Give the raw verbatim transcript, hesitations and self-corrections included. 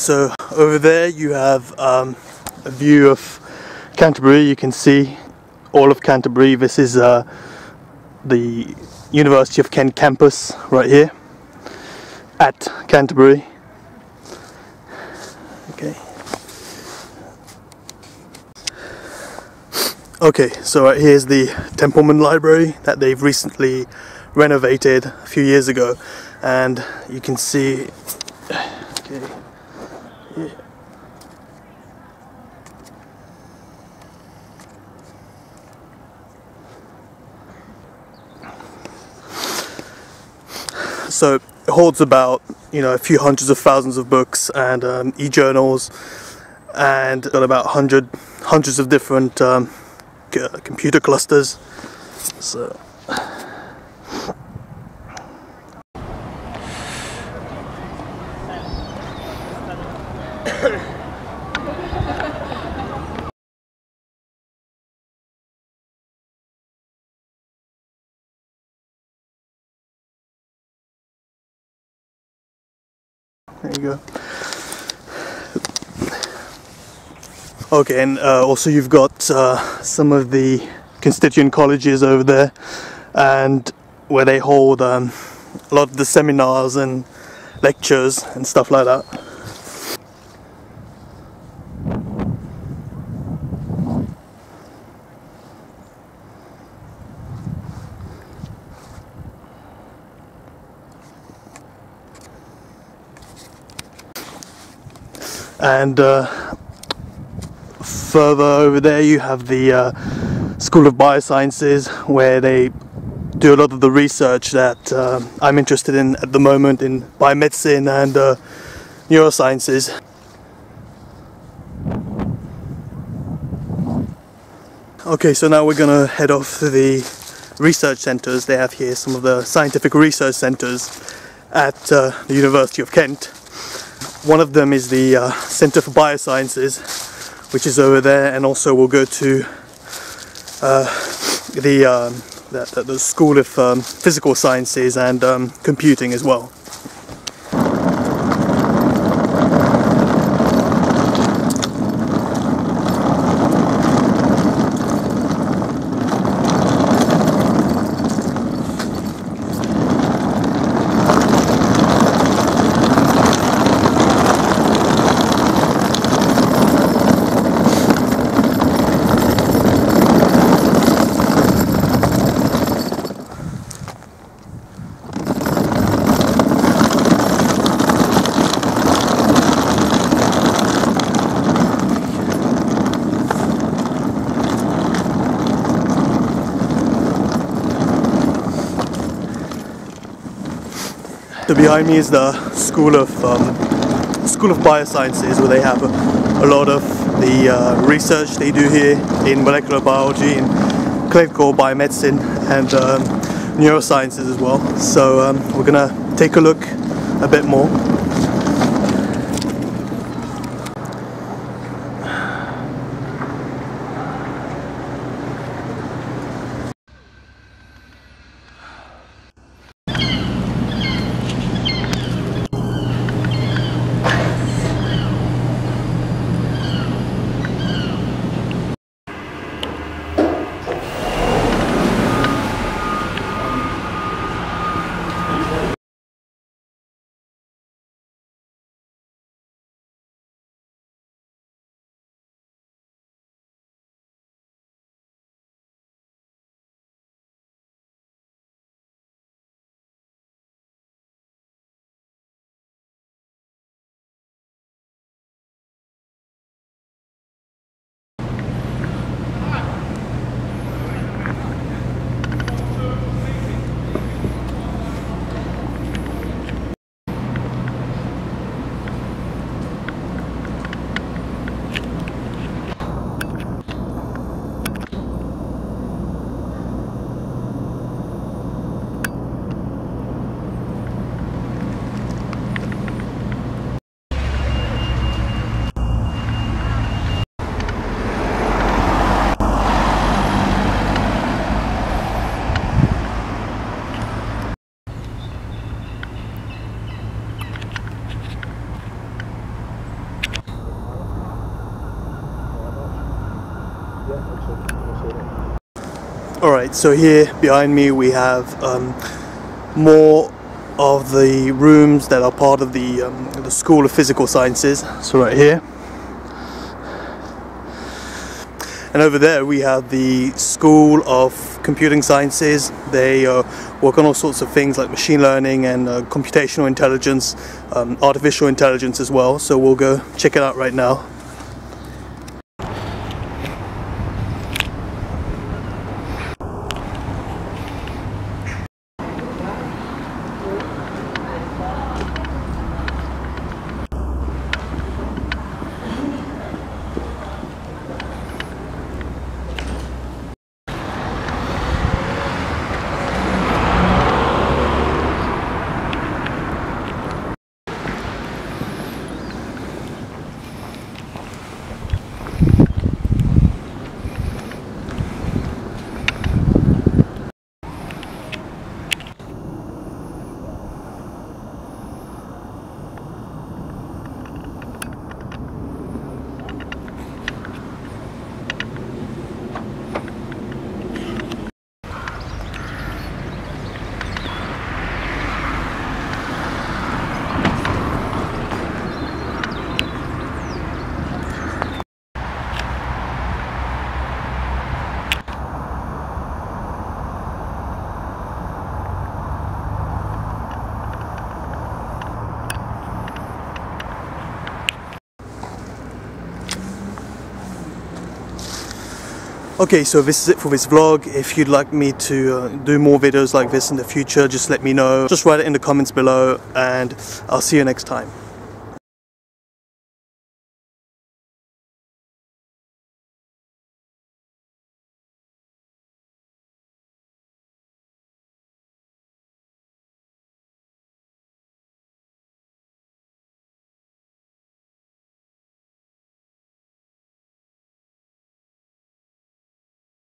so over there you have um, a view of Canterbury. You can see all of Canterbury. This is uh, the University of Kent campus right here at Canterbury. Okay. Okay, so right here's the Templeman Library that they've recently renovated a few years ago, and you can see. Okay. Yeah. So it holds about, you know, a few hundreds of thousands of books and um, e-journals, and got about hundred hundreds of different um, c computer clusters. So. There you go. Okay, and uh, also you've got uh, some of the constituent colleges over there, and where they hold um, a lot of the seminars and lectures and stuff like that. And uh, further over there you have the uh, School of Biosciences, where they do a lot of the research that uh, I'm interested in at the moment in biomedicine and uh, neurosciences. Okay, so now we're gonna head off to the research centres. They have here some of the scientific research centres at uh, the University of Kent. One of them is the uh, Centre for Biosciences, which is over there, and also we'll go to uh, the, um, the, the School of um, Physical Sciences and um, Computing as well. So behind me is the School of um, School of Biosciences, where they have a, a lot of the uh, research they do here in molecular biology and clinical biomedicine and um, neurosciences as well. So um, we're gonna take a look a bit more. Alright, so here behind me we have um, more of the rooms that are part of the, um, the School of Physical Sciences. So right here. And over there we have the School of Computing Sciences. They uh, work on all sorts of things like machine learning and uh, computational intelligence, um, artificial intelligence as well. So we'll go check it out right now. Okay, so this is it for this vlog. If you'd like me to uh, do more videos like this in the future, just let me know. Just write it in the comments below, and I'll see you next time.